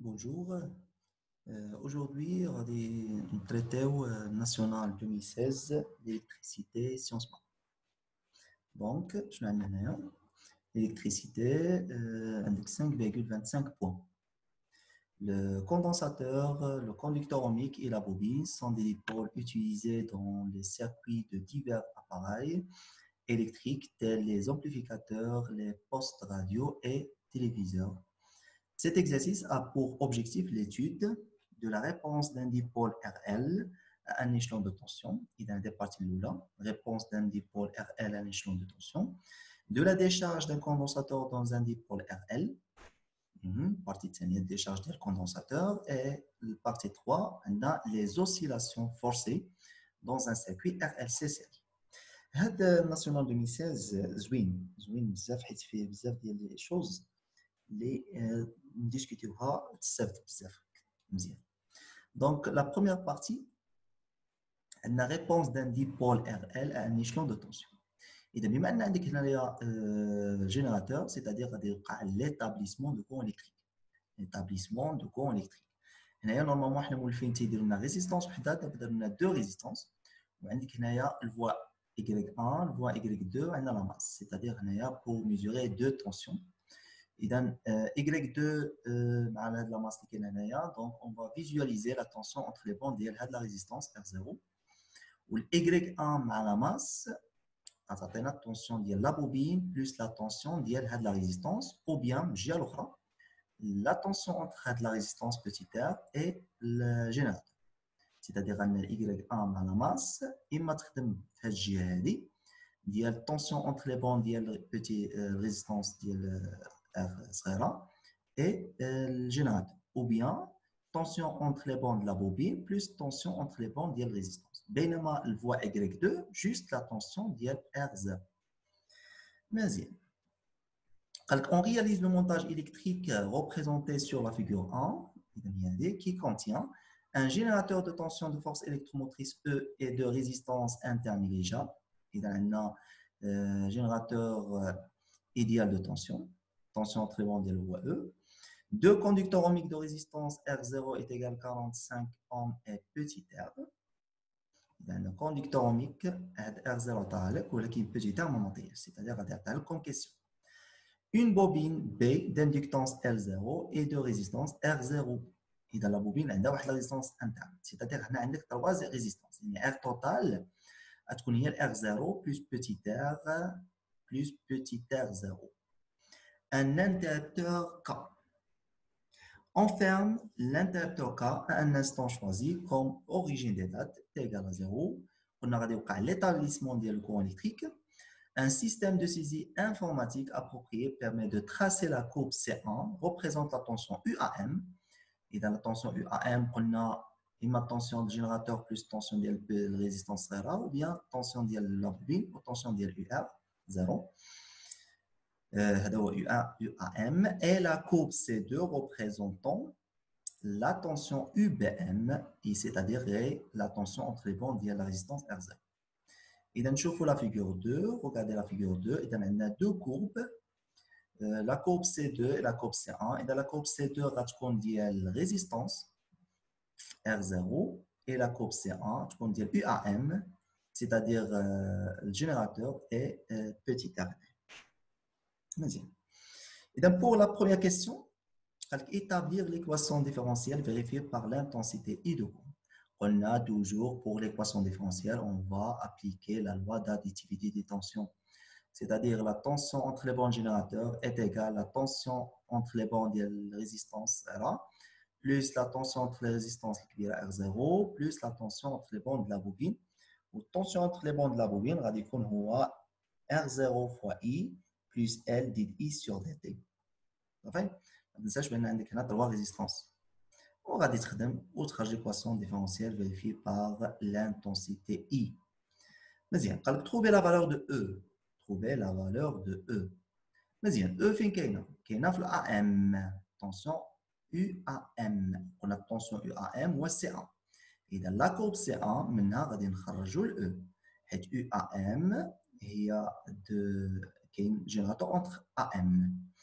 Bonjour. Aujourd'hui, on va traiter national 2016 d'électricité Sciences Po. Donc, je vais l'électricité avec 5,25 points. Le condensateur, le conducteur ohmique et la bobine sont des dipoles utilisés dans les circuits de divers appareils électriques tels les amplificateurs, les postes radio et téléviseurs. Cet exercice a pour objectif l'étude de la réponse d'un dipôle RL à un échelon de tension, et dans la partie Lula, réponse d'un dipôle RL à un échelon de tension, de la décharge d'un condensateur dans un dipôle RL, partie de décharge d'un condensateur, et partie 3, on a les oscillations forcées dans un circuit RLCC. هذا national 2016 زوين بزاف حيت فيه بزاف ديال لي شوز اللي نديسكوتيوها بزاف مزيان. Donc la première partie, la réponse d'un dipôle RL à un échelon de tension. إذا بما أن عندك هنايا générateur, c'est-à-dire غادي يوقع l'établissement de courant électrique. L'établissement de courant électrique. هنايا نورمالمون حنا مولفين تيديروا لنا ريزيستانس وحده، دابا داروا لنا دو ريزيستانس، وعندك هنايا الفوا Y1, الفوا Y2 عندنا لا ماس، c'est-à-dire هنايا pour mesurer deux tensions. إذا Y2 مع هاد لا ماس اللي كاين هنايا، دونك on va visualiser la tension entre les bandes ديال هاد لا ريزيستانس R0 وال Y1 مع لا ماس غتعطينا التونسيون ديال لا بوبين بلس لا تونسيون ديال هاد لا ريزيستانس، او بيان بالجهه الاخرى la tension entre la résistance petit r et le générateur. C'est-à-dire que Y1 مع la masse إما تخدم في هاد الجهة هادي ديال التونسيون entre les bandes ديال petit résistance ديال R صغيرة et le générateur. Ou bien tension entre les bandes de la bobine plus tension entre les bandes ديال résistance. بينما le voie Y2 juste la tension ديال R0. مزيان. On réalise le montage électrique représenté sur la figure 1 qui contient un générateur de tension de force électromotrice E et de résistance internégligeable. Il a un générateur idéal de tension entre les bandes de la E. Deux conducteurs ohmiques de résistance R0 est égal à 45 ohms et petit r. Il y a un conducteur ohmique R0 ou qui est petit r, c'est-à-dire comme question. Une bobine B d'inductance L0 et de résistance R0. Et dans la bobine, on a la résistance interne. C'est-à-dire qu'on a trois résistances. R total, il y a R0 plus petit r plus petit r0. Un interrupteur K. On ferme l'interrupteur K à un instant choisi comme origine des dates t égale à 0. On a l'établissement du courant électrique. Un système de saisie informatique approprié permet de tracer la courbe C1, représente la tension UAM. Et dans la tension UAM, on a une tension de générateur plus tension de résistance RA, ou bien tension de la bobine ou tension de UR, 0. UAM. Et la courbe C2 représentant la tension UBM, c'est-à-dire la tension entre les bandes de la résistance R0. إذا نشوفوا la figure 2, regardez la figure 2, إذا عندنا deux courbes, la courbe C2 et la courbe C1. إذا la courbe C2 غتكون ديال résistance R0 et la courbe C1 تكون ديال UAM, c'est-à-dire le générateur et petit r. مزيان. إذا pour la première question, établir l'équation différentielle vérifiée par l'intensité I de courant. On a toujours pour l'équation différentielle, on va appliquer la loi d'additivité des tensions. C'est-à-dire la tension entre les bandes générateurs est égale à la tension entre les bandes de résistance R plus la tension entre les résistances R0 plus la tension entre les bandes de la bobine. La tension entre les bandes de la bobine va dire R0 fois I plus L dit I sur dt. Enfin, ما تنساش بان عندك هنا 3 résistances. On va déterminer autre équation différentielle vérifiée par l'intensité I. Bien, trouver la valeur de E. Trouver la valeur de E. Bien, E fin كاينه في l'AM. Tension UAM. On a tension UAM و C1. إذا la courbe C1 منها غادي نخرجوا ال E. حيت UAM هي كاين générateur entre AM.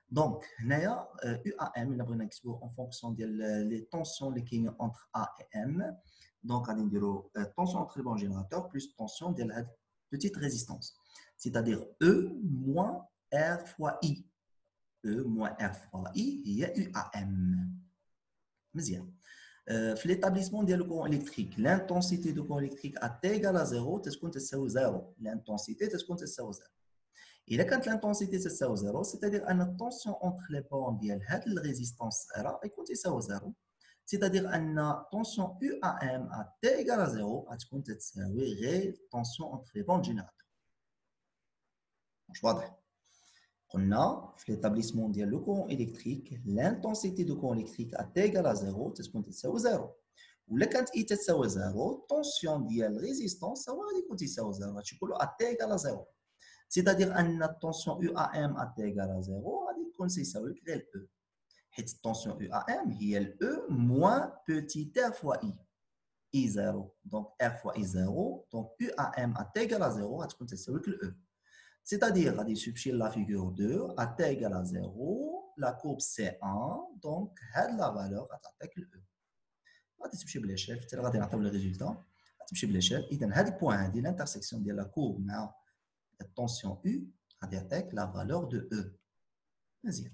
دونك هنايا يو ا ام الا بغينا نكتبوه اون فونكسيون ديال لي طونسيون اللي كاينين انتر ا اي ام. دونك غادي نديرو طونسيون انتر لي بون جينيراتور بلس طونسيون ديال هاد بتيت ريزيستونس، سيتادير او موان ار فوا اي. او موان ار فوا اي هي يو ا ام. مزيان. في l'établissement ديال لو كورون الكتريك l'intensité دو كورون الكتريك ا تي ايغال ا زيرو تتكون تساوي زيرو. l'intensité تتكون تساوي زيرو. إذا كانت l'intensité تساوي زيرو c'est-à-dire أن التونسيون entre les bornes ديال هاد الريزيستونس راه غيكون تساوي زيرو. c'est-à-dire أن التونسيون يو ا ام ا تي ايغال ا زيرو غتكون تساوي غير التونسيون entre les bornes جينيراتور. واش واضح؟ قلنا في l'établissement ديال لو كورون الكتريك l'intensité دو كورون الكتريك ا تي ايغال ا زيرو تتكون تساوي زيرو. ولا كانت اي تساوي زيرو التونسيون ديال الريزيستونس هو غادي يكون تساوي زيرو، غادي نقولوا ا تي ايغال ا زيرو. C'est-à-dire أن التونسيون يو ا ام ا تي ايغال ا زيرو غادي تكون تساوي لك غير او، حيت التونسيون يو ا ام هي الاو موان بوتيت ار فوا اي. اي زيرو دونك ار فوا اي زيرو، دونك يو ا ام ا تي ايغال ا زيرو غتكون تساوي لك الاو. C'est-à-dire غادي تمشي لا فيغور 2 ا تي ايغال ا زيرو لا كورب سي 1، دونك هاد لا فالور غتعطيك الاو. غادي تمشي بليشيل حتى غادي نعطيو لي ريزولتا، غتمشي بليشيل. اذا هاد البوان هادي لانترسيكسيون ديال لا كورب مع tension U avec la valeur de E. Deuxième.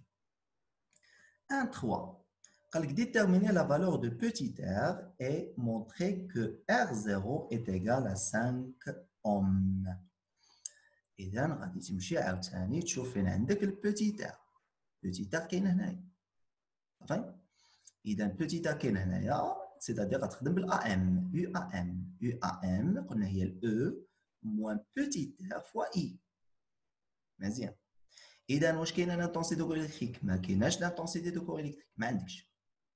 1.3. Déterminer la valeur de petit r et montrer que R0 est égal à 5 ohms. إذا غادي تمشي عاوتاني تشوف فين عندك البوتي ار. بوتي ار كاين هنايا. صافي؟ إذا بوتي ار كاين هنايا، سيتادير غتخدم بالا ام. يو ا ام. يو ا ام قلنا هي الاو موان بوتي ار فوا اي. مزيان. اذا واش كاينه لانتونسيتي دو كور الكتريك؟ ما كايناش لانتونسيتي دو كور الكتريك، ما عندكش.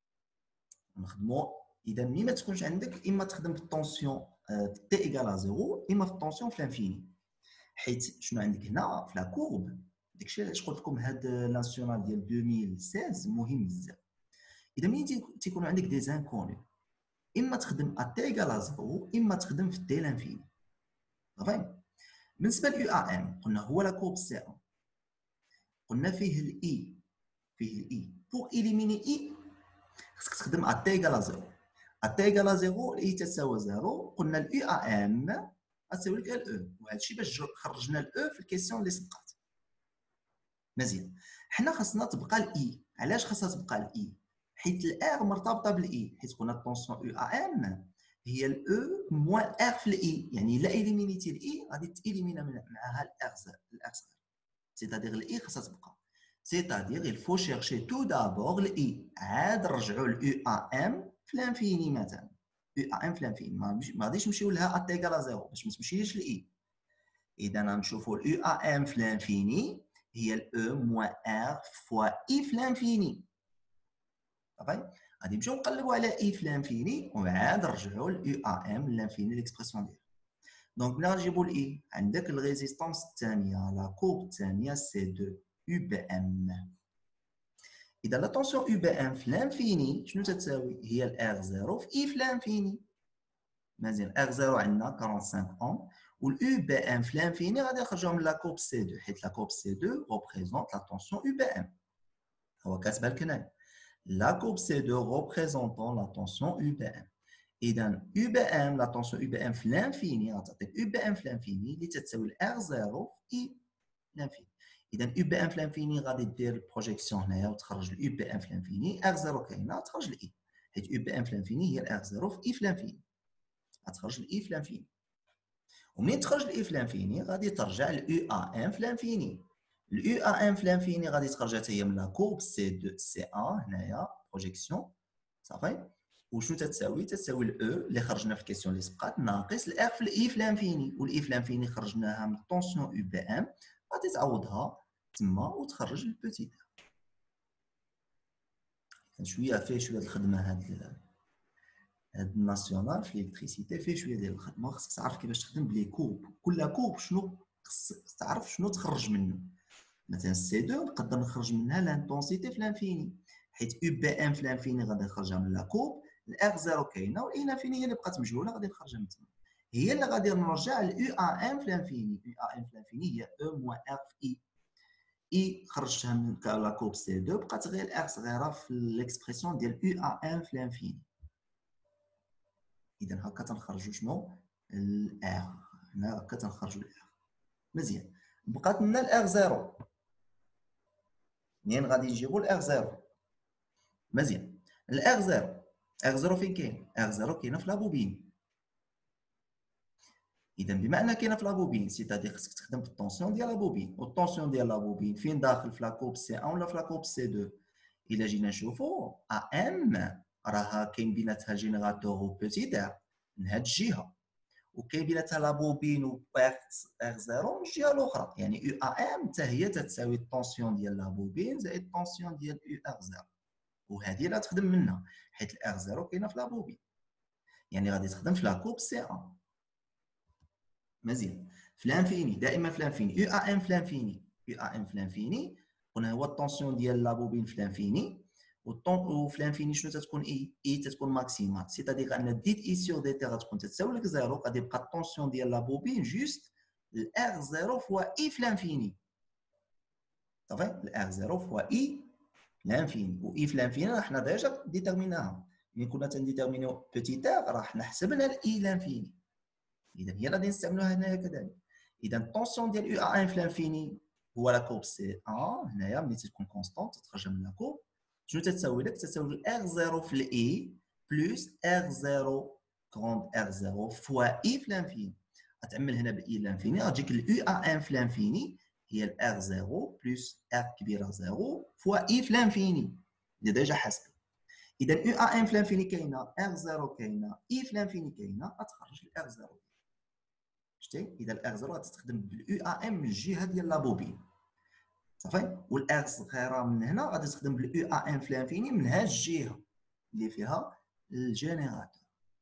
نخدموا اذا ملي ما تكونش عندك اما تخدم بالطونسيون تي ايغال زيرو، اما في الطونسيون في لانفيني. حيت شنو عندك هنا في لا كورب، داكشي علاش قلت لكم هاد ناسيونال ديال 2016 مهم بزاف. اذا ملي تيكون عندك دي زانكوني، اما تخدم ا تي ايغال زيرو اما تخدم في تي لانفيني. صافي؟ بالنسبه ليو ا ام قلنا هو لا كورب سي 1، قلنا فيه الاي، فيه الاي. بور اليميني اي خصك تخدم ا تي ايغال زيرو. ا تي ايغال زيرو الاي تساوي زيرو، قلنا الاي ا ام غتساوي لك الاو، وهذا الشيء باش خرجنا الاو في الكيسيون اللي سبقات. مزيان. حنا خاصنا تبقى الاي. علاش خاصها تبقى الاي؟ حيت الار مرتبطه بالاي، حيت قلنا الطونسيون يو ا ام هي الاو موان ار في الاي، يعني الا اليمينيتي الاي غادي تاليمينا معها الار صغير. سيتادير الاي خاصها تبقى. C'est-à-dire, il faut chercher tout d'abord le I. عاد نرجعوا ل UAM في الانفيني مثلا. UAM في الانفيني ما غاديش نمشيو لها ا تي ايغال زيرو باش ما تمشيليش ل I. إذا غنشوفوا ال UAM في الانفيني هي ال E موان R فوا I في الانفيني. صافي؟ غادي نمشيو نقلبوا على I في الانفيني وعاد نرجعوا ل UAM للانفيني ليكسبرسيون ديالها. دونك ملي غنجيبوا ال I عندك الريزيستونس الثانيه لا كورب الثانيه سي 2 UBM. إذا لا طونسيون UBM في لانفيني شنو تتساوي؟ هي ال R0 في I في لانفيني. مزيان. R0 عندنا 45 أوم، واليو بي ام في لانفيني غادي نخرجوها من لا كورب سي 2، حيت لا كورب سي 2 ريبريزونت لا طونسيون يو بي ام. هو كاتبها لك هنايا. لا كورب سي 2 ريبريزونتون لا طونسيون يو بي ام. إذا يو بي ام لا طونسيون يو بي ام في لانفيني غتعطيك يو بي ام في لانفيني اللي تتساوي R0 في I لانفيني. إذا يو بي ام في لانفيني غادي دير البروجيكسيون هنايا وتخرج اليو بي ام في لانفيني، R0 كاينه تخرج الإي، حيت يو بي ام في لانفيني هي R0 في I في لانفيني. غتخرج الإي في لانفيني. ومنين تخرج الإي في لانفيني غادي ترجع اليو ا ام في لانفيني. اليو ا ام في لانفيني غادي تخرج حتى هي من لا كورب سي 2 سي 1 هنايا بروجيكسيون. صافي؟ وشنو تتساوي؟ تتساوي الاو اللي خرجنا في الكيسيون اللي سبقات ناقص الار في الاي في لانفيني، والاي في لانفيني خرجناها من الطونسيون يو بي ام، غادي تعوضها تما وتخرج البوتي. شويه فيه شويه الخدمه هاد الناسيونال في الالكتريسيتي فيه شويه ديال الخدمه، خصك تعرف كيفاش تخدم بلي كورب، كل كورب شنو خصك تعرف شنو تخرج منه. مثلا سي 2 نقدر نخرج منها لانتونسيتي في لانفيني، حيت يو بي ام في لانفيني غادي نخرجها من لا كورب، الار 0 كاينه والاي لانفيني هي اللي بقات مجهوله غادي نخرجها من تما، هي اللي غادي نرجع اليو ا ام في لانفيني. يو ا ام في لانفيني هي او موان ار في اي. اي خرجتها من لا كورب سي 2 بقات غير الار صغيره في ليكسبرسيون ديال يو ا ام في لانفيني. اذا هكا تنخرجوا شنو الار، هنا هكا تنخرجوا الار. مزيان، بقات لنا الار زيرو، منين غادي نجيبوا الار زيرو؟ مزيان، الار زيرو، ار زيرو فين كاين؟ ار زيرو كاينه في لابوبين. اذا بما انها كاينه في لابوبين سيتادير خصك تخدم بالطونسيون ديال لابوبين، والطونسيون ديال لابوبين فين داخل في لاكورب سي 1 ولا في لاكورب سي 2؟ الا جينا نشوفوا ا ام راها كاين بيناتها جينيراتور و بوتيت ار من هاد الجهه، وكاين بيناتها لابوبين و ار زيرو من الجهه الاخرى، يعني يو ا ام حتى هي تتساوي الطونسيون ديال لابوبين زائد الطونسيون ديال يو ار زيرو، وهذه لا تخدم منها حيت الار زيرو كاينه في لابوبين، يعني غادي تخدم في لاكورب سي 1. مزيان، في لانفيني دائما في لانفيني يو ا ام في لانفيني، يو ا ام في لانفيني قلنا هو الطونسيون ديال لابوبين في لانفيني، وفي لانفيني شنو تتكون اي؟ اي تتكون ماكسيمال، سيتادير ان ديت اي سور دي تي غتكون تساوي لك زيرو، غادي يبقى الطونسيون ديال لابوبين جوست الار زيرو فوا اي في لانفيني، صافي الار زيرو فوا اي في لانفيني، و اي في لانفيني راه حنا ديجا ديتيرميناها، ملي كنا تنديتيرمينيو بوتيت ار راه حنا حسبنا الاي لانفيني، اذا هي غادي نستعملوها هنايا كذلك. اذا الطونسيون ديال يو ا ان في لانفيني هو لا كورب سي 1 هنايا ملي تكون كونستونت تخرج من لا كورب، شنو تتساوي لك؟ تتساوي ار 0 في الاي بلس ار 0 كروند ار 0 فوا اي في لانفيني، غتعمل هنا باي لانفيني غتجيك اليو ا ان في لانفيني هي الار 0 بلس ار كبيره 0 فوا اي في لانفيني اللي ديجا حاسب. اذا يو ا ان في لانفيني كاينه، ار 0 كاينه، اي في لانفيني كاينه، غتخرج الار 0. شتي؟ اذا الار 0 غتستخدم باليو ا ام من الجهه ديال لابوبين، صافي، والار صغيره من هنا غادي تخدم باليو ا ام في لانفيني من هاد الجهه اللي فيها الجينيراتور.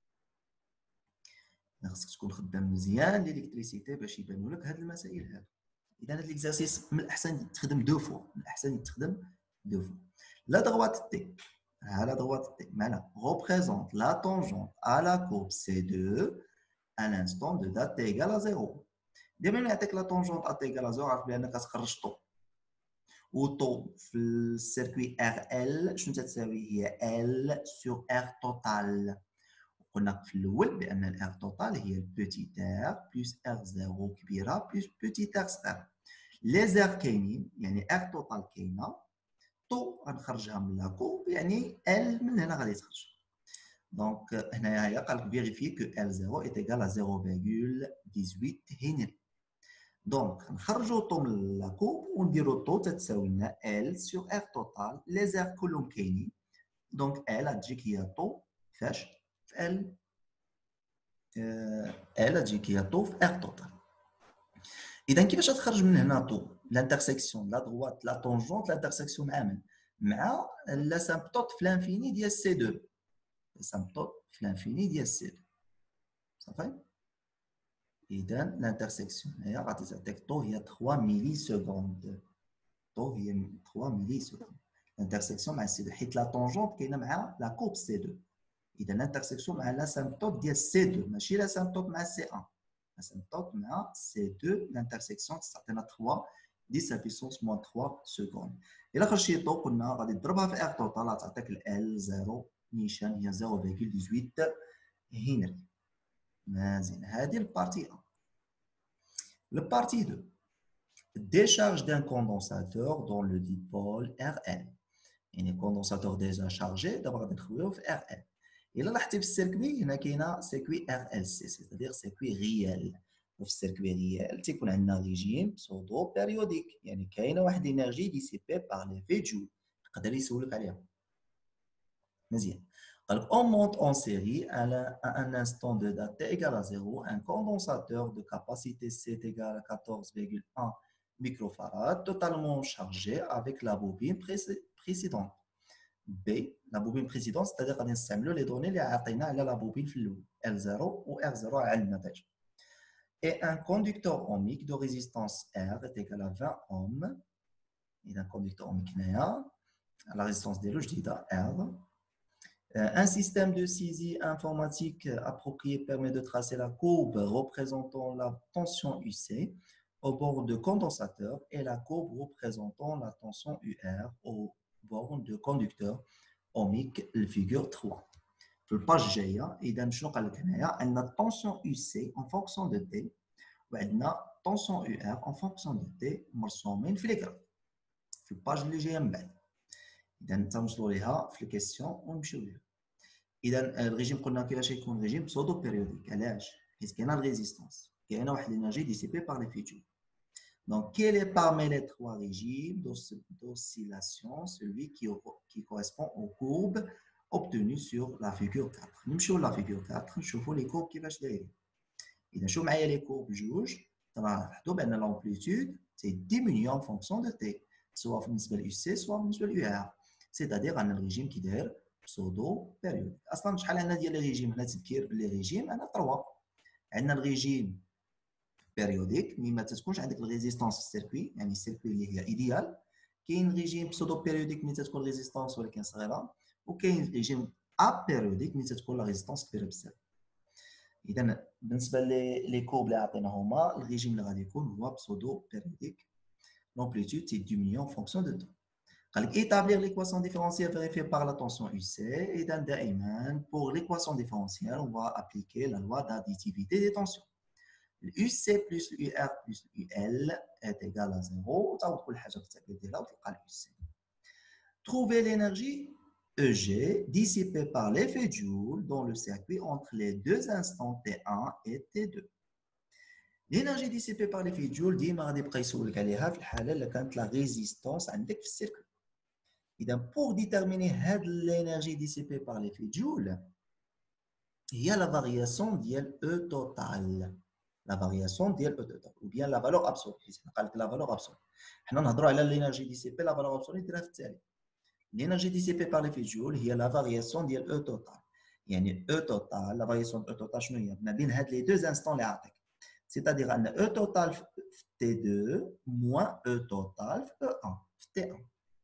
خاصك تكون خدام مزيان ليليكتريسيتي باش يبانوا لك هاد المسائل هادو. اذا هاد ليكزارسيس من الاحسن تخدم دو فوا، من الاحسن يتخدم دو فوا. لا droite t à la droite t معنى représente la tangente à la courbe C2 à l'instant de date t égale à 0. دائما يعطيك لا طونجونت ا تيغال 0 عرف بانك كتخرج طو، وطو في السيركوي ار ال شنو تتساوي؟ هي ال سور ار توتال. قلنا في الاول بان الار توتال هي البوتيت ار بلس ار 0 كبيره بلس بوتيت ار صغيره. لي زار كاينين يعني ار توتال كاينه، طو غنخرجها من لاكو يعني ال من هنا غادي تخرج. دونك هنايا هي قال لك فيريفي كو ال 0 est égal à 0,18 هنري. دونك نخرجوا طو من لاكوب ونديروا طو تتساوي لنا ال سور ار توتال، لي زار كلهم كاينين، دونك ال غتجيك هي طو فاش؟ في ال، ال غتجيك هي طو في ار توتال. اذا كيفاش غتخرج من هنا طو؟ لانترسيكسيون لا دروات لا طونجونت لانترسيكسيون مع من؟ مع لاسامبتوت في لانفيني ديال سي 2، لاسامبتوت في لانفيني ديال سي 2، صافي. اذا لانترسيكسيون هي غادي تعطيك طو هي 3 ميلي سكوند، طو هي 3 ميلي سكوند. لانترسيكسيون مع سي 2 حيت لا طونجونت كاينه مع لا كورب سي 2، اذا لانترسيكسيون مع لاسامبتوت ديال سي 2 ماشي لاسامبتوت مع سي 1، لاسامبتوت مع سي 2 لانترسيكسيون تعطينا 3 10 بيسونس موان 3 سكوند. الا خرجتي طو قلنا غادي تضربها في ار توتال غتعطيك ال 0 نيشان هي 0,18 هنري. مزيان، هذه البارتي 1. البارتي 2 décharge d'un condensateur dans le dipôle RL. يعني كوندونساتور ديجا شارجي، دابا غادي نخويوه في ار ال. الا لاحظتي في السيركوي هنا كاينه سيركوي ار ال سي، سيتادير سيركوي ريال، وفي السيركوي ريال تيكون عندنا ريجيم بسودو بيريوديك، يعني كاينه واحد انرجي ديسيبي باغ لي في جول، يقدر يسولك عليها. مزيان، قال لك on monte en série à un instant de date t égale à 0 un condensateur de capacité C est égal à 14,1 microfarad totalement chargé avec la bobine précédente. B, la bobine précédente, c'est-à-dire qu'on نستعملوا les données اللي عطينا على la bobine في الاول L0 و R0 عندنا ديجا. Et un conducteur ohmique de résistance R est égal à 20 ohms. إذا conducteur ohmique هنايا la résistance ديالو جديده R. Un système de saisie informatique approprié permet de tracer la courbe représentant la tension UC au bord de condensateur et la courbe représentant la tension UR au bord de conducteur ohmique, la figure 3. في الباج الجايه اذا شنو قال لك هنايا عندنا الطونسيون يو سي اون فونكسيون دو تي وعندنا طونسيون يو ار اون فونكسيون دو تي مرسومين في ليكرا في الباج اللي جايه من بعد. اذا تنوصلوا ليها في الكيسيون ونمشيو ليها. اذا الريجيم قلنا كيفاش يكون ريجيم بسودو بيريوديك. علاش؟ حيت كاينه الريزيستانس، كاينه واحد الانرجي ديسيبي بار لي فيتور. Donc, quel est parmi les trois régimes d'oscillation celui qui correspond aux courbes obtenues sur la figure 4. نمشيو la figure 4 نشوفوا les courbes كيفاش دايرين. إذا شوفوا معايا les courbes جوج تلاحظوا بأن l'amplitude c'est diminué en fonction de t سواء بالنسبة ل UC سواء بالنسبة ل UR. c'est-à-dire أن الريجيم كيداير pseudo périodique. أصلا شحال عندنا ديال لي ريجيم هنا تذكير باللي ريجيم عندنا 3. عندنا الريجيم بيريوديك ملي ما تكونش عندك الريزيستانس السيركوي يعني السيركوي اللي هي ايديال. كاين ريجيم بسودو بيريوديك ملي تكون ريزيستانس ولكن صغيره، وكاين ريجيم ابيريوديك ملي تكون لا ريزيستانس كبيره بزاف. اذا بالنسبه لي كورب اللي عطيناهما الريجيم اللي غادي يكون هو بسودو بيريوديك l'amplitude c'est diminué en fonction de temps. قال لك établir l'équation différentielle vérifiée par la tension UC. اذا دائما pour l'équation différentielle on va appliquer la loi d'additivité des tensions. UC plus UR plus UL est égal à 0. وتعوض كل حاجه بالتعبير ديالها وتلقى الUC. Trouver l'énergie EG dissipée par l'effet Joule dans le circuit entre les deux instants T1 et T2. L'énergie dissipée par l'effet Joule ديما غادي يبقى يسولك عليها في الحاله اللي كانت لا ريزيستانس عندك في السيركوي. اذا pour déterminer هاد l'énergie dissipée par l'effet Joule هي la variation ديال E total. La variation ديال E total ou bien la valeur absolue. حنا قال لك la valeur absolue. حنا نهضروا على l'énergie dissipée la valeur absolue نديرها في التالي. L'énergie dissipée par l'effet Joule هي la variation ديال E total. يعني E total la variation de E total شنو هي؟ ما بين هاد les deux instants اللي عطيك. C'est-à-dire أن E total في T2 moins E total في E1 في T1.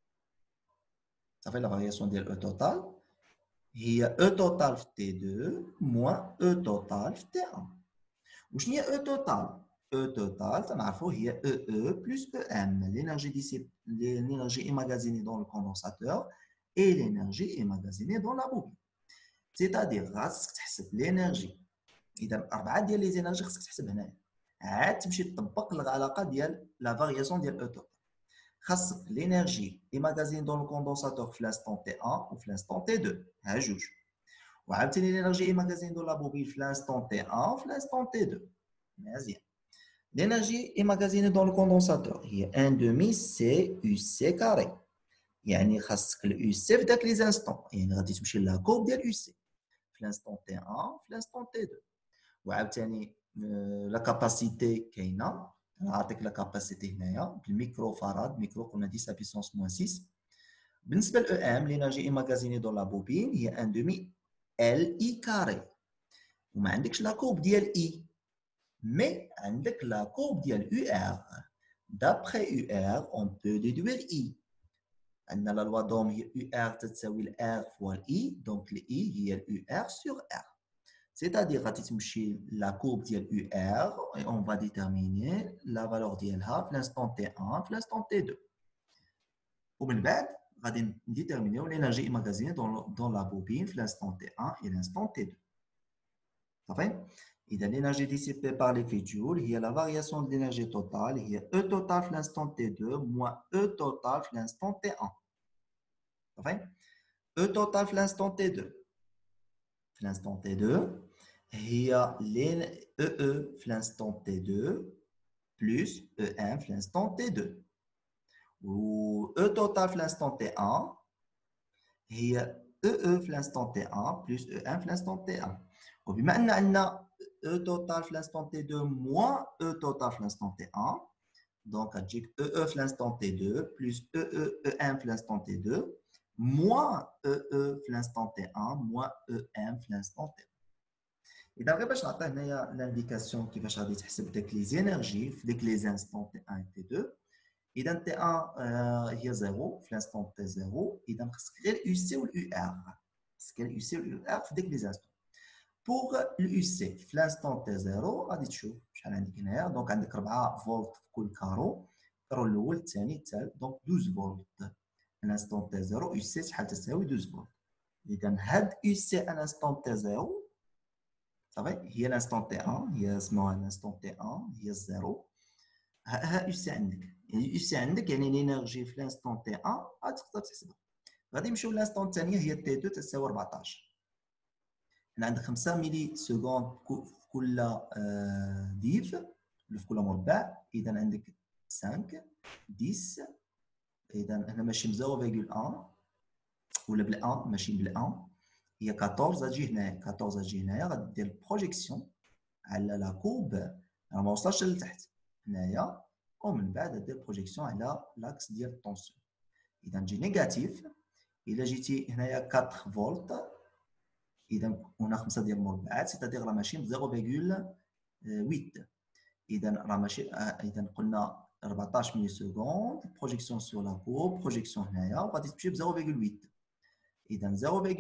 صافي la variation ديال E total هي E total في T2 moins E total في T1. وشنو هي E total؟ E total تنعرفوا هي EE plus EM, l'énergie emmagasinée dans le condensateur et l'énergie emmagasinée dans la bobine. C'est-à-dire خاصك تحسب l'énergie. إذا 4 ديال لي زينرجي خاصك تحسب هنايا. عاد تمشي تطبق العلاقة ديال la variation ديال E total. خاصك l'énergie emmagasinée dans le condensateur في l'instant T1 وفي l'instant T2. ها جوج. وعاوتاني l'énergie emmagasinée dans la bobine في l'instant T1 وفي l'instant T2. مزيان. L'énergie emmagasinée dans le condensateur هي 1 demi C UC carré. يعني خاصك ال UC في داك لي زانستون، يعني غادي تمشي للا كورب ديال UC في l'instant T1 في l'instant T2. وعاوتاني لا كاباسيتي كاينه، نعطيك لا كاباسيتي هنايا بالميكرو فاراد، ميكرو قلنا 10 puissance moins 6. بالنسبه ل EM l'énergie emmagasinée dans la bobine هي 1 demi LI carré. وما عندكش لا كورب ديال I. Mais avec la courbe ديال UR, d'après UR, on peut déduire I. On a la loi d'Ohm UR تساوي R fois I, donc le I هي UR sur R. C'est-à-dire غادي تمشي la courbe ديال UR et on va déterminer la valeur ديالها في l'instant T1 في l'instant T2. ومن بعد غادي نديتيرمينيو l'énergie emmagasinée dans la bobine في l'instant T1 et l'instant T2. صافي؟ إذا l'énergie dissipée par l'effet Joule هي la variation de l'énergie totale هي E total في l'instant T2 moins E total في l'instant T1. صافي؟ E total في l'instant T2 في l'instant T2 هي EE في l'instant T2 plus E1 في l'instant T2 و E total في l'instant T1 هي EE في l'instant T1 plus E1 في l'instant T1. وبما أن عندنا E total في l'instant T2 moins E total في l'instant T1. Donc, هتجيك EE في l'instant T2 plus E1 في l'instant T2 moins EE في l'instant T1 moins E1 في l'instant T1. إذا غير باش نعطي هنايا لانديكاسيون كيفاش غادي تحسب داك لي زينرجي في ديك لي زانستون T1 و T2. إذا T1 هي 0 في l'instant T0. إذا خصك غير UC و UR. خصك غير UC و UR في ديك لي زانستون. Pour l'UC, l'instant T0, غادي تشوف شحال عندك هنايا. دونك عندك 4 فولت في كل كارو. الكارو الاول الثاني الثالث، دونك 12 فولت. الانستون T0 UC شحال تساوي 12 فولت. اذا هاد UC الانستون T0 صافي هي الانستون T1، هي سموها الانستون T1 هي الزيرو. ها UC عندك، يعني UC عندك يعني لينيرجي في الانستون T1 غتقدر تحسبها. غادي نمشيو للانستون الثانيه هي T2 تساوي 14. هنا عندك 5 ملي سكوند في كل ديف في كل مربع. اذا عندك 5 10. اذا هنا ماشي ب 0.1 ولا بال 1 ماشي بال 1 هي 14. تجي هنايا 14 تجي هنايا غادي دير بروجيكسيون على لا كوب. راه ما وصلش لتحت هنايا، ومن بعد دير بروجيكسيون على لاكس ديال الطونسيون. اذا تجي نيجاتيف. الا جيتي هنايا 4 فولت، اذا هنا 5 ديال المربعات سيتادير راه ماشي ب 0.8. اذا راه ماشي اذا قلنا 14 ملي سكوند بروجيكسيون سور لا كوب، بروجيكسيون هنايا وغادي تمشي ب 0.8. اذا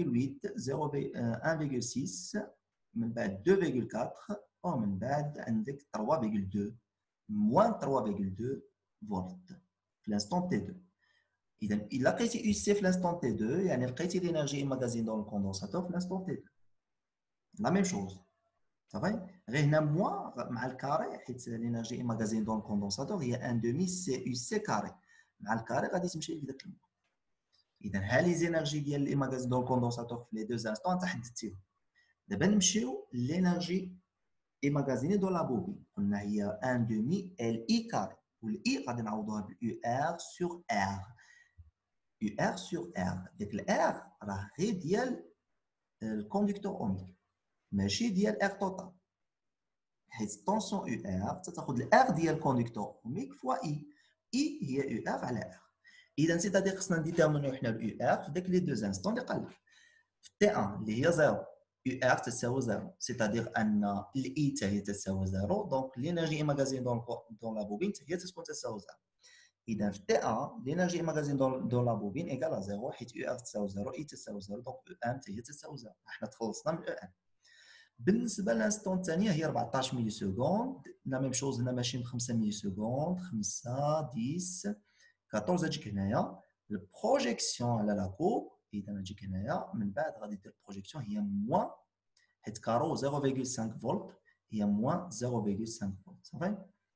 0.8 1.6 من بعد 2.4 ومن بعد عندك 3.2 موان 3.2 فولت في الانستون تي 2. اذا الا لقيتي يو سي في الانستون تي 2 يعني لقيتي لينيرجي ايماغازين دون الكوندونساتور في الانستون تي 2. لا ميم شوز صافي. غير هنا موان مع الكاري حيت لينيرجي ايماغازين دون الكوندونساتور هي 1/2 سي يو سي كاري. مع الكاري غادي تمشي لك داك الموان. اذا ها لي زينيرجي ديال الايماغازين دون الكوندونساتور في لي دو انستون انت حددتيهم. دابا نمشيو لينيرجي ايماغازيني دون لا بوبين. قلنا هي 1/2 ال اي كاري، والاي غادي نعوضوها باليو ار سور ار. يو ار سور ار، ديك الار راه غير ديال الكوندكتور اوميك ماشي ديال ار توتال، حيت الطونسيون يو ار تاخذ الار ديال الكوندكتور اوميك فوا اي. اي هي يو ار على ار. اذا سيتادير خصنا نديتيرمينيو حنا اليو ار في داك لي دو انستون اللي قال لك. في تي 1 اللي هي 0 يو ار تساوي 0، سيتادير ان الاي حتى هي تساوي 0. دونك لينيرجي ايماغازين دون لا بوبين حتى هي تكون تساوي 0. اذا في تي 1 لينيرجي ايماغازين دون لا بوبين ايكال 0 حيت يو ار تساوي 0 اي تساوي 0. دونك او ام حتى هي تساوي 0. حنا تخلصنا من او ام. بالنسبه للانستون الثانيه هي 14 ملي سكوند. لا ميم شوز هنا ماشي ب 5 ملي سكوند. 5 10 14 تجيك هنايا البروجيكسيون على لا كوب. اذا تجيك هنايا من بعد غادي دير بروجيكسيون هي موان حيت كارو 0.5 فولت هي موان 0.5 فولت صافي.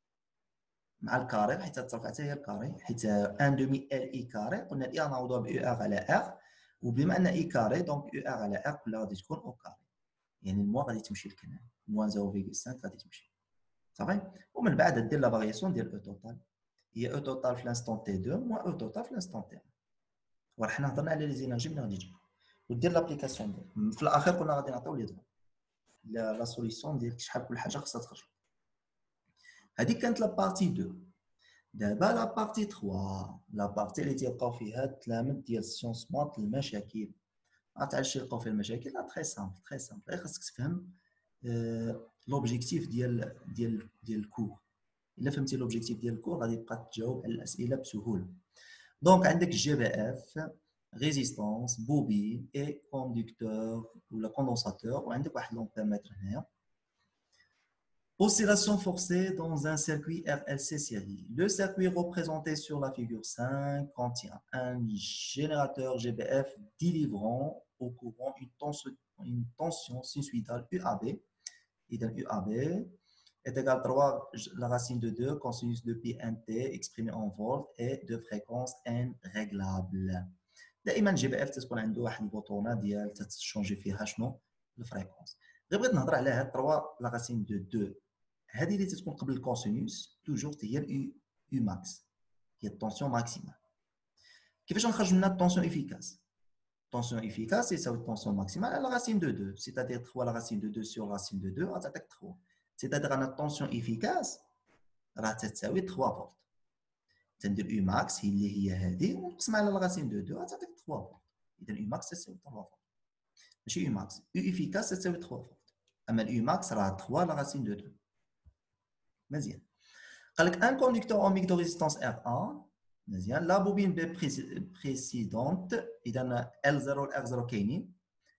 مع الكاري حيت ترفع حتى هي الكاري حيت 1/2 ال اي كاري. قلنا الاي غنعوضوها ب يو ار على ار، وبما ان اي كاري دونك يو ار على ار كلها غادي تكون او كاري. يعني الموان غادي تمشي لك هنا موان 0.5 غادي تمشي صافي. ومن بعد دير لا فارياسيون ديال او توتال. هي او توتال في الانستون تي 2 موان او توتال في الانستون تي 1. وحنا هضرنا على لي زينرجي من غادي تجي ودير لابليكاسيون ديال. في الاخير كنا غادي نعطيو لي دو لا سوليسيون ديال شحال كل حاجه خصها تخرج. هذيك كانت لا بارتي 2. دابا لا بارتي 3، لا بارتي اللي تيبقاو فيها التلاميذ ديال السيونس مات المشاكل. عرفت تلقاو فيها المشاكل؟ لا تري سامبل تري سامبل. غير خاصك تفهم لوبجيكتيف ديال الكور. الا فهمتي لوبجيكتيف ديال الكور غادي تبقى تجاوب على الاسئله بسهوله. دونك عندك جي بي اف ريزيستانس بوبين اي كوندكتور ولا كوندونساتور، وعندك واحد لومبيرمتر هنايا. Oscillation forcée dans un circuit RLC série. Le circuit représenté sur la figure 5 contient un générateur GBF délivrant au courant une tension sinusoïdale UAB. Et donc UAB est égal à 3 la racine de 2 cosinus de pi nt exprimé en volts et de fréquence n réglable. دائما جي بي اف تكون عنده واحد البوطونه ديال تتشونجي فيها شنو الفريكونس. غير بغيت نهضر على هاد 3 لا راسين دو 2 هذه اللي تتكون قبل الكوسينوس توجور هي اليو ماكس، هي الطونسيون ماكسيمال. كيفاش نخرج منها الطونسيون افيكاس؟ الطونسيون افيكاس يساوي الطونسيون ماكسيمال على راسين دو 2، سيتادير 3 لا راسين دو 2 سور راسين دو 2 غتعطيك 3. سيتادير انا الطونسيون افيكاس راه تساوي 3 فولت. تندير يو ماكس هي اللي هي هذه ونقسم على الراسين دو 2 غتعطيك 3 فولت. اذا يو ماكس تساوي 3 فولت ماشي يو ماكس. يو افيكاس تساوي 3 فولت، اما اليو ماكس راه 3 لا راسين دو 2. مزيان. قال لك ان كوندكتور اوميك دو ريزيستانس R1 مزيان. لا بوبين بي بريسيدونت اذا L0 و R0 كاينين.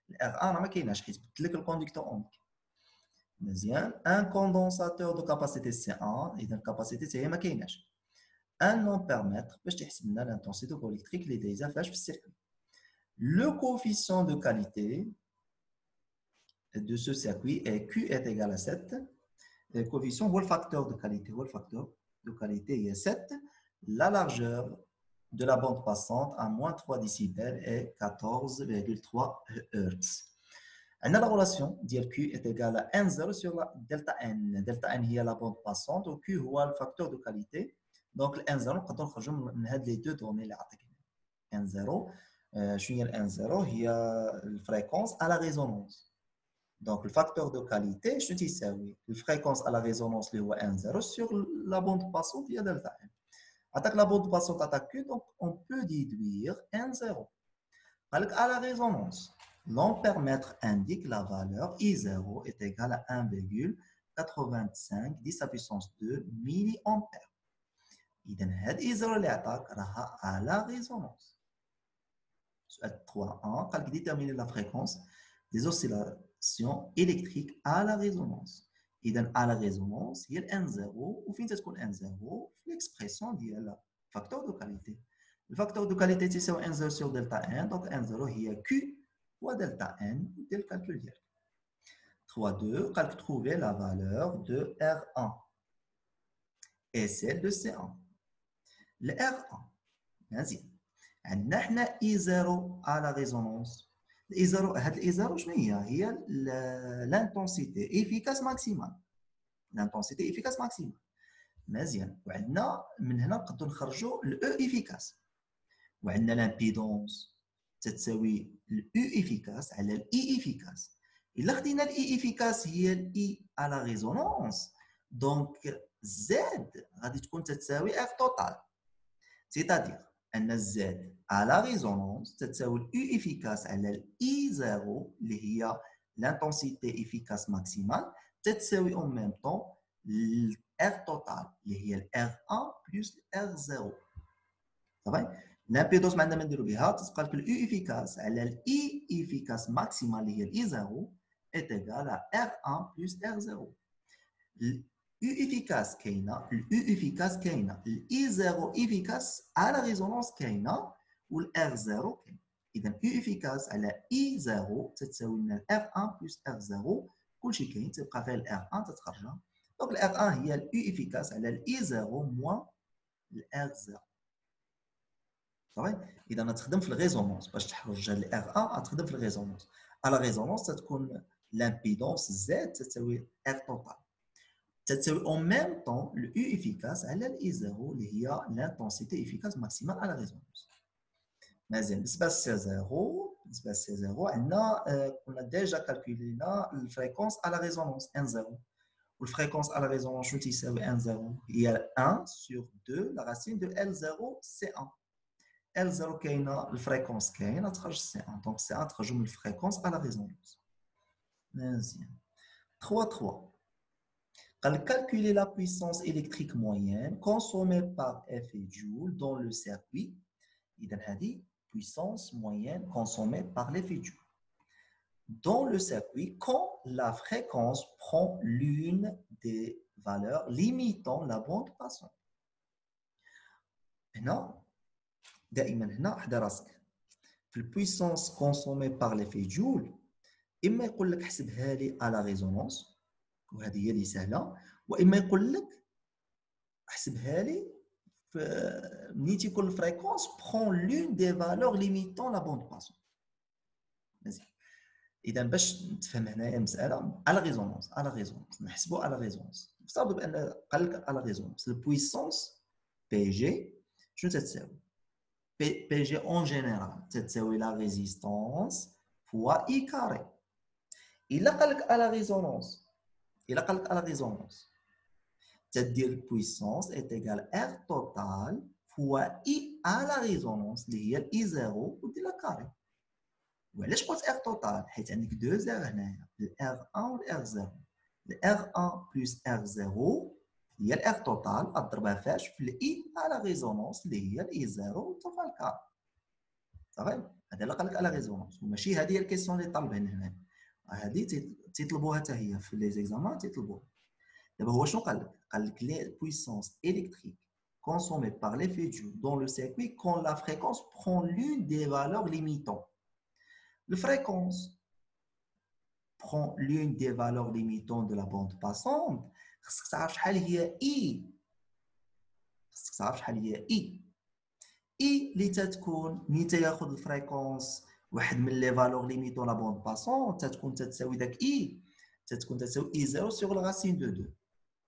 R1 راه ما كايناش حيت بدلت لك الكوندكتور اوميك. مزيان. ان كوندونساتور دو كاباسيتي C1 اذا الكاباسيتي حتى هي ما كايناش. ان نون بيرميتر باش تحسب لنا لانتونسيتي الكتريك اللي دايزه فاش في السيركوي. لو كوفيسيون دو كاليتي de ce circuit est Q est égal à 7. Le coefficient ou le facteur de qualité, ou le facteur de qualité est 7. La largeur de la bande passante à moins 3 décibels est 14,3 Hz. La relation ديال Q est égale à N0 sur la delta N. Delta N est la bande passante و Q est le facteur de qualité. Donc, le N0, نقدروا نخرجوا من هاد les deux données اللي عطيتنا. N0 شنو هي ال N0 هي الفريكونس à la résonance. Donc, le facteur de qualité, je dis ça, oui. La fréquence à la résonance, le N0 sur la bande passante, il y a delta N. Attaque la bande passante attaque Q, donc on peut déduire N0. À la résonance, l'ampèremètre indique la valeur I0 est égale à 1,85 10 à puissance 2 milliampères. إذا هاد I0 اللي عطاك راها à la résonance. سؤال 3.1 قالك déterminer la fréquence des oscillations électriques à la résonance. إذا à la résonance هي ال N0 وفين تكون N0 في l'expression ديال facteur de qualité. Le facteur de qualité تساوي N0 sur delta N, donc N0 هي Q fois delta N ديال الكالكول ديالك. 3.2 قالك trouver la valeur de R1 et celle de C1. Le R1 مزيان عندنا حنا I0 à la résonance. الإي0 هاد الإي0 شنو هي لانتونسيتي إفيكاس ماكسيمال. لانتونسيتي إفيكاس ماكسيمال مزيان. وعندنا من هنا نقدروا نخرجوا الأو إفيكاس. وعندنا لامبيدونس تتساوي الأو إفيكاس على الإي إفيكاس. إلا خدينا الإي إفيكاس هي الإي على ريزونانس دونك زد غادي تكون تتساوي إف توتال. سيتادير أن Z à la résonance تتساوي U efficace على I0 اللي هي l'intensité efficace maximale تتساوي en même temps R total اللي هي R1 plus R0. صافي لامبيدونس ما عندنا ما نديرو بها تتبقى لك U efficace على I efficace maximale اللي هي I0 est égal à R1 plus R0. U efficace كاينه الU efficace كاينه الI0 efficace على ريزونانس كاينه والR0 كاين. اذا U efficace على I0 تتساوي لنا R1 plus R0 كلشي كاين تبقى غير R1 تتخرجها. دونك R1 هي U efficace على I0 موان R0. صافي اذا غتخدم في الريزونانس باش تخرج R1 غتخدم في الريزونانس. على ريزونانس تتكون لامبيدونس Z تساوي R total تتساوي en même temps le U efficace على ال I0 اللي هي l'intensité efficace maximale à la résonance. مازال بالنسبه ل C0 عندنا كنا ديجا كالكولينا الفريكونس à la résonance N0 والفريكونس à la résonance شنو تيساوي N0 هي 1 sur 2 la racine de L0 C1. L0 كاينه الفريكونس كاينه تخرج C1 دونك C1 تخرج من الفريكونس à la résonance. مزيان 3.3 calculer la puissance électrique moyenne consommée par effet Joule dans le circuit. إذا هذه puissance moyenne consommée par l'effet Joule dans le circuit quand la fréquence prend l'une des valeurs limitant la bande passante. هنا دائما هنا حدا راسك في البويسونس consommée par l'effet Joule إما يقول لك حسبها لي à la résonance وهذه هي اللي سهله واما يقول لك احسبها لي ملي تيكون الفريكونس برون لون دي فالور ليميتون لا بوند باسون. مزيان اذا باش تفهم هنايا المساله على ريزونانس نحسبوا على ريزونانس نفترض بان قال لك على ريزونانس البويسونس بي جي شنو تتساوي بي جي اون جينيرال تتساوي لا ريزيستانس فوا اي كاري. الا قال لك على ريزونانس à la résonance, c'est-à-dire la puissance est égale à R total fois I à la résonance, qui est I0 ou de la carré. وعلاش قلت R total حيت عندك deux R هنايا le R1 و R0. le R1 plus R0 هي ال R total اضربها فاش في I à la résonance اللي هي I0 وتضربها الكاري. صافي. هذا اللي قال لك على ريزونانس، وماشي هذه هي الكيسيون اللي طالبين هنا. هذه تيطلبوها حتى هي في لي زيكزامان تيطلبوها. دابا هو شنو قال لك؟ قال لك لي بويسونس électriques consommées par l'effet Joule dans le circuit quand la fréquence prend l'une des valeurs limitant. La fréquence prend l'une des valeurs limitantes de la bande passante. خصك تعرف شحال هي I. خصك تعرف شحال هي I. I اللي تتكون ملي تاخذ الفريكونس واحد من لي فالور ليميتون لا بوند باسون تتكون تتساوي داك I تتكون تساوي I0 sur la racine de 2.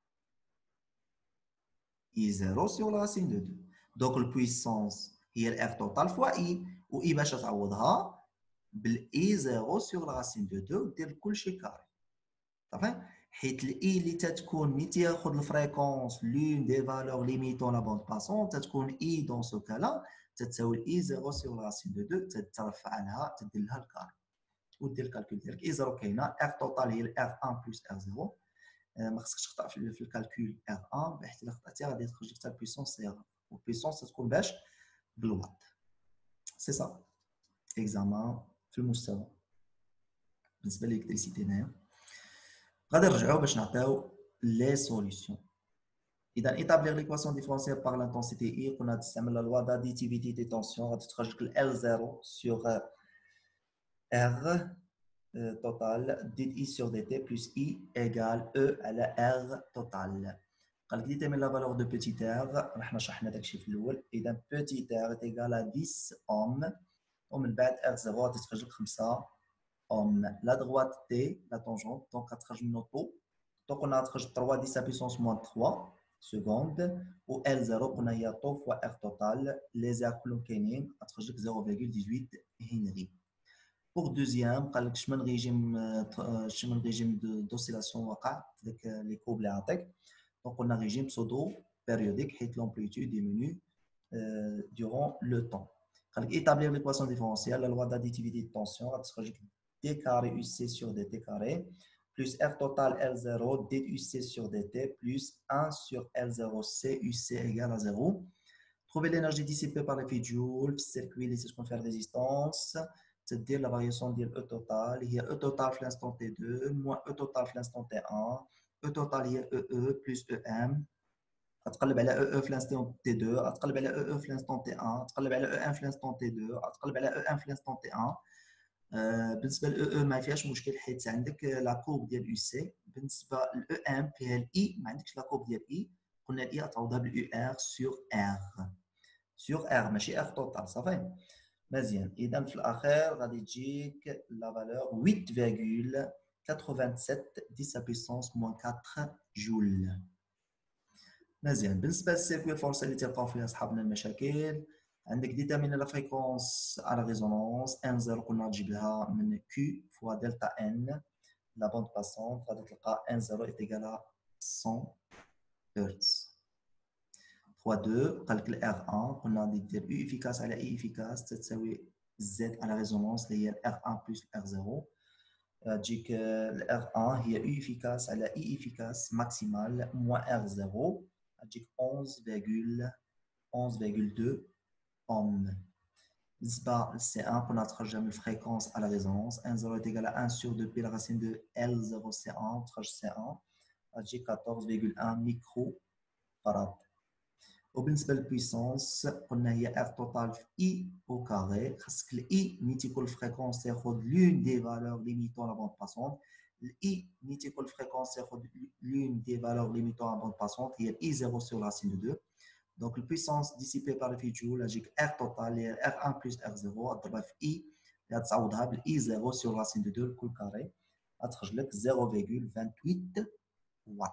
I0 sur la racine de 2. Donc البويسونس هي الار توتال فوا I، و I باش تعوضها بال I0 sur la racine de 2 ودير كلشي كاري. صافي. حيت الاي اللي تتكون ملي تاخذ الفريكونس لون دي فالور ليميتون لا بوند باسون تتكون اي دون سو كالا تتساوي اي 0 سور لا راسين دو 2 تترفع عنها تدير لها الكاري ودير الكالكول ديالك. اي 0 كاينه، ار توتال هي ار 1 بلس ار 0. ما خصكش تخطا في الكالكول ار 1 حيت الا خطاتي غادي تخرج لك حتى البويسونس سي ار، والبويسونس تكون باش بالوات. سي سا اكزامان في المستوى بالنسبه للالكتريسيتي. هنايا غادي نرجعوا باش نعطيو لي سوليسيون. اذا établir l'équation différentielle par l'intensité I قلنا تستعمل la loi d'additivité des tensions غادي تخرج لك L0 sur R total dt sur dt plus I égale E على R total. قال لك détermine la valeur de petit r، رحنا شرحنا داكشي في الاول. اذا petit r est égal à 10 ohm، ومن بعد R0 غادي تخرج لك 5 ohm. La droite T la tangente donc غتخرج من طو قلنا غتخرج 3 10 à puissance moins 3 secondes، و L0 قلنا هي طو فوا R total لي زير كلهم كاينين غتخرج لك 0.18 هنري. بوغ دوزيام قال لك شمن ريجيم دوسيلاسيون وقع داك لي كوب اللي عطيك. دونك قلنا ريجيم pseudo périodique حيت l'amplitude diminue durant le temps. قال لك établir l'équation différentielle la loi d'additivité de tension غتخرج لك d carré UC sur dt carré plus R total L0 DUC sur dt plus 1 sur L0 CUC égale à 0. Trouver l'énergie dissipée par l'effet Joule في السيركوي اللي تكون فيها الريزيستانس. تدير لا فارياسيون ديال E total هي E total في l'instant T2 moins E total في l'instant T1. E total هي EE plus EM. غتقلب على EE في l'instant T2 غتقلب على EE في l'instant T1 غتقلب على EM في l'instant T2 غتقلب على EM في l'instant T1. بالنسبه ل ما فيهاش مشكل حيت عندك لا كوب ديال يو سي. بالنسبه ل ام فيها الاي ما عندكش لا كوب ديال اي، قلنا الاي غتعوضها باليو ار سور ار ماشي ار توتال. صافي مزيان. اذا في الاخير غادي تجيك لا فالور 8.87 10 puissance moins 4 جول. مزيان. بالنسبه للسيركوي الفرصه اللي تلقاو فيها صحابنا المشاكل عندك ديتاميني لا فريكونس على ريزونانس N0 قلنا تجيب لها من Q فوا دلتا N لا بوند باسونت غادي تلقى N0 est égal à 100 هرتز. 3.2 قال لك ال R1 قلنا غادي دير U efficace على E efficace تساوي Z على ريزونانس اللي هي R1 plus R0. تجيك ال R1 هي U efficace على E efficace maximale moins R0 تجيك 11.2 ohm. بالنسبه للسي 1 قلنا تخرجها من الفريكونس على ريزونانس N0 est égal à 1 sur 2 pi la racine de L0 C1 تخرج C1 غتجي 14.1 ميكرو فراد. وبالنسبه للبويسونس قلنا هي R total في I au carré. خاصك الاي ملي تيكون الفريكونس تاخذ لون دي فالور ليميتون لا بوند باسونت. الاي ملي تيكون الفريكونس تاخذ لون دي فالور ليميتون لا بوند باسونت هي I0 sur la racine de 2. Donc, la puissance dissipée par l'effet Joule, j'ai R total, R1 plus R0, اضربها في I, غتعوضها بال I0 sur racine de 2 الكل كاري، غتخرج لك 0.28 واط.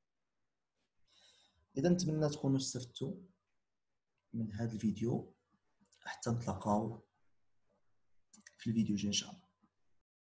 إذا نتمنى تكونوا استفدتوا من هذا الفيديو، حتى نتلاقاو في الفيديو الجاي إن شاء الله.